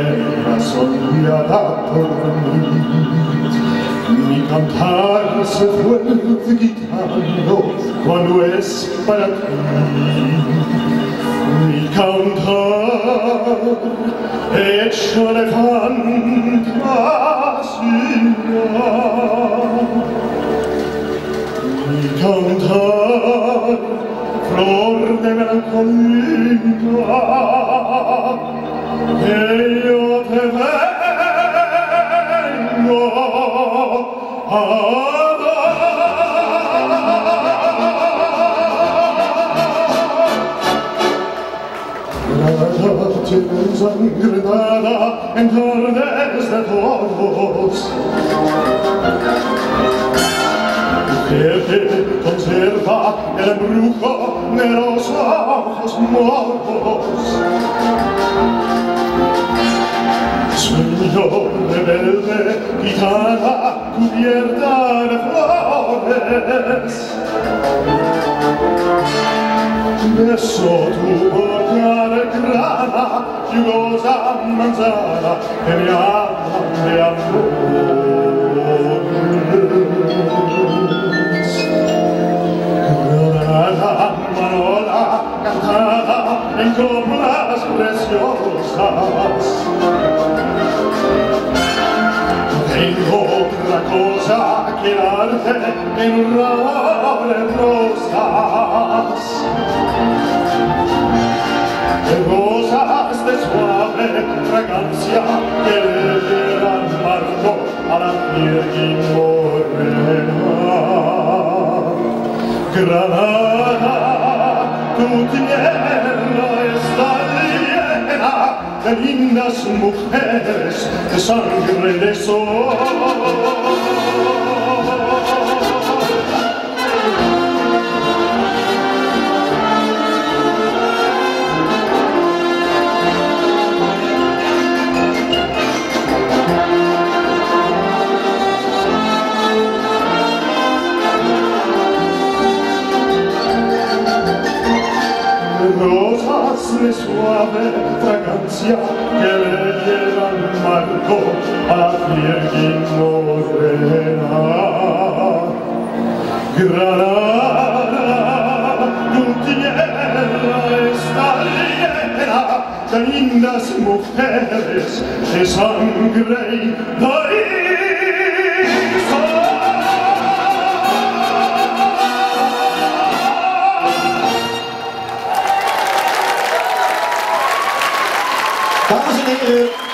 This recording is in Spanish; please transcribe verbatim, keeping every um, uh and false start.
tierra soleada dormir. Mi cantar se vuelve gritando cuando es para ti. Mi cantar hecho de fantasía. Mi cantar flor de melancolía, que yo te vengo a dar. Tiene ensangrentada en tardes de toros, que conserva el embrujo de los ojos muertos. Sueño rebelde, gitana cubierta de flores. Beso tu boca de grana, jugosa manzana que me habla de amor. Granada, manola, cantada en coplas preciosas. Tengo otra cosa que darte en un ramo de rosas. De rosas de suave fragancia que le dieran marco a la piel morena. Granada, tu tierra está llena de lindas mujeres de sangre de sol. Rosas de suave fragancia que le dieran marco a la piel morena. Granada, tu tierra está llena de lindas mujeres de sangre y Dames en heren.